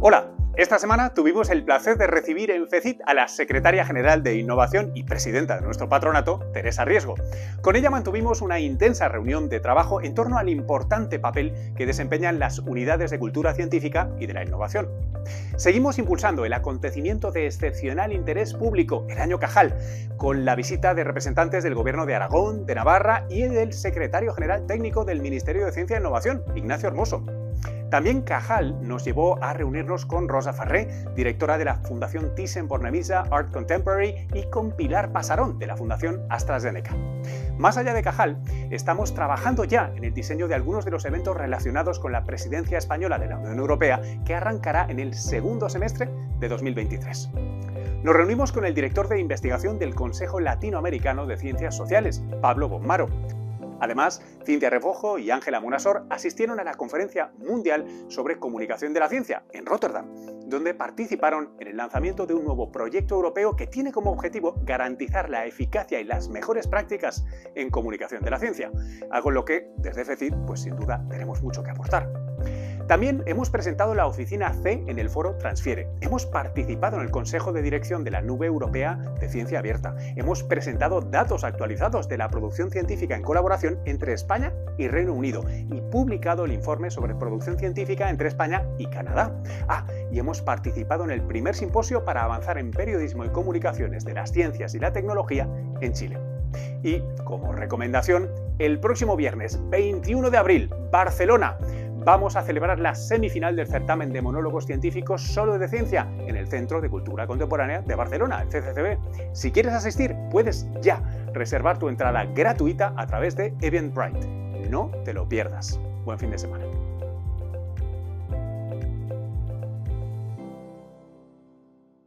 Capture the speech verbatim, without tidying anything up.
Hola, esta semana tuvimos el placer de recibir en FECIT a la secretaria general de Innovación y presidenta de nuestro patronato, Teresa Riesgo. Con ella mantuvimos una intensa reunión de trabajo en torno al importante papel que desempeñan las unidades de cultura científica y de la innovación. Seguimos impulsando el acontecimiento de excepcional interés público, el Año Cajal, con la visita de representantes del Gobierno de Aragón, de Navarra y del secretario general técnico del Ministerio de Ciencia e Innovación, Ignacio Hermoso. También Cajal nos llevó a reunirnos con Rosa Farré, directora de la Fundación Thyssen-Bornemisza Art Contemporary, y con Pilar Pasarón, de la Fundación AstraZeneca. Más allá de Cajal, estamos trabajando ya en el diseño de algunos de los eventos relacionados con la presidencia española de la Unión Europea, que arrancará en el segundo semestre de dos mil veintitrés. Nos reunimos con el director de investigación del Consejo Latinoamericano de Ciencias Sociales, Pablo Bonmaro. Además, Cintia Refojo y Ángela Munasor asistieron a la Conferencia Mundial sobre Comunicación de la Ciencia, en Rotterdam, donde participaron en el lanzamiento de un nuevo proyecto europeo que tiene como objetivo garantizar la eficacia y las mejores prácticas en comunicación de la ciencia, algo en lo que, desde FECIT, pues sin duda tenemos mucho que aportar. También hemos presentado la oficina C en el foro Transfiere. Hemos participado en el Consejo de Dirección de la Nube Europea de Ciencia Abierta. Hemos presentado datos actualizados de la producción científica en colaboración entre España y Reino Unido y publicado el informe sobre producción científica entre España y Canadá. Ah, y hemos participado en el primer simposio para avanzar en periodismo y comunicaciones de las ciencias y la tecnología en Chile. Y, como recomendación, el próximo viernes veintiuno de abril, Barcelona, vamos a celebrar la semifinal del certamen de monólogos científicos solo de ciencia en el Centro de Cultura Contemporánea de Barcelona, el C C C B. Si quieres asistir, puedes ya reservar tu entrada gratuita a través de Eventbrite. No te lo pierdas. Buen fin de semana.